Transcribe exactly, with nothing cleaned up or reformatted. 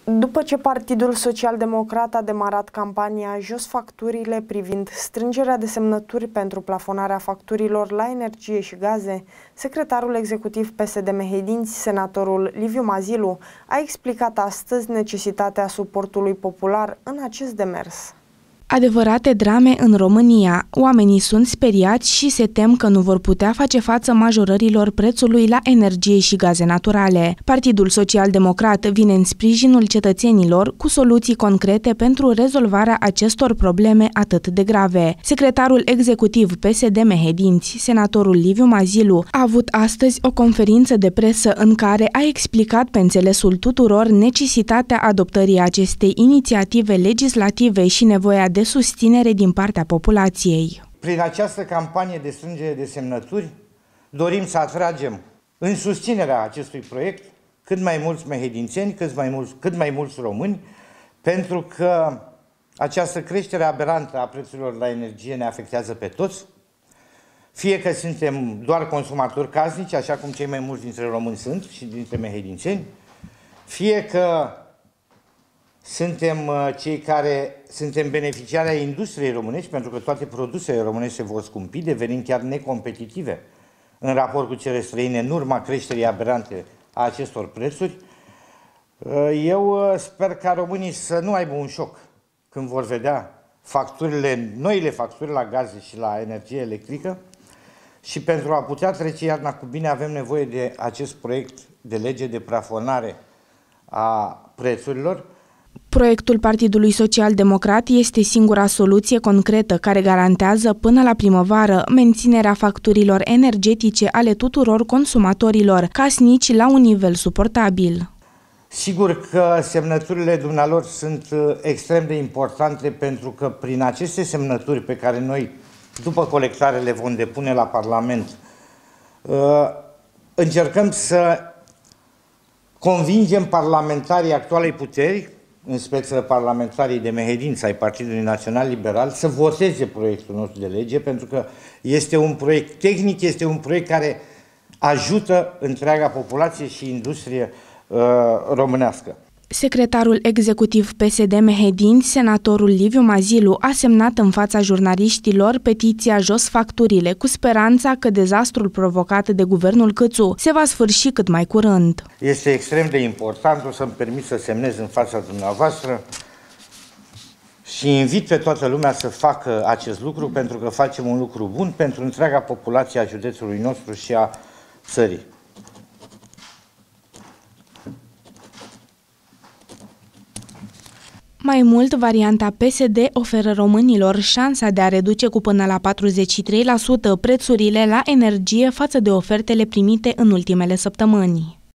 După ce Partidul Social-Democrat a demarat campania Jos facturile privind strângerea de semnături pentru plafonarea facturilor la energie și gaze, secretarul executiv P S D Mehedinți, senatorul Liviu Mazilu, a explicat astăzi necesitatea suportului popular în acest demers. Adevărate drame în România. Oamenii sunt speriați și se tem că nu vor putea face față majorărilor prețului la energie și gaze naturale. Partidul Social-Democrat vine în sprijinul cetățenilor cu soluții concrete pentru rezolvarea acestor probleme atât de grave. Secretarul executiv P S D Mehedinți, senatorul Liviu Mazilu, a avut astăzi o conferință de presă în care a explicat pe înțelesul tuturor necesitatea adoptării acestei inițiative legislative și nevoia de de susținere din partea populației. Prin această campanie de strângere de semnături dorim să atragem în susținerea acestui proiect cât mai mulți mehedințeni, cât mai mulți, cât mai mulți români, pentru că această creștere aberantă a prețurilor la energie ne afectează pe toți, fie că suntem doar consumatori casnici, așa cum cei mai mulți dintre români sunt și dintre mehedințeni, fie că suntem cei care suntem beneficiari ai industriei românești, pentru că toate produsele românești se vor scumpi, devenind chiar necompetitive în raport cu cele străine, în urma creșterii aberante a acestor prețuri. Eu sper ca românii să nu aibă un șoc când vor vedea facturile, noile facturi la gaze și la energie electrică, și pentru a putea trece iarna cu bine avem nevoie de acest proiect de lege de plafonare a prețurilor. Proiectul Partidului Social-Democrat este singura soluție concretă care garantează până la primăvară menținerea facturilor energetice ale tuturor consumatorilor casnici la un nivel suportabil. Sigur că semnăturile dumnealor sunt extrem de importante, pentru că prin aceste semnături pe care noi, după colectare, le vom depune la Parlament, încercăm să convingem parlamentarii actualei puteri, în speță parlamentarii de Mehedinți ai Partidului Național Liberal, să voteze proiectul nostru de lege, pentru că este un proiect tehnic, este un proiect care ajută întreaga populație și industrie uh, românească. Secretarul executiv P S D Mehedinți, senatorul Liviu Mazilu, a semnat în fața jurnaliștilor petiția Jos facturile, cu speranța că dezastrul provocat de guvernul Câțu se va sfârși cât mai curând. Este extrem de important, o să-mi permit să semnez în fața dumneavoastră și invit pe toată lumea să facă acest lucru, pentru că facem un lucru bun pentru întreaga populație a județului nostru și a țării. Mai mult, varianta P S D oferă românilor șansa de a reduce cu până la patruzeci și trei la sută prețurile la energie față de ofertele primite în ultimele săptămâni.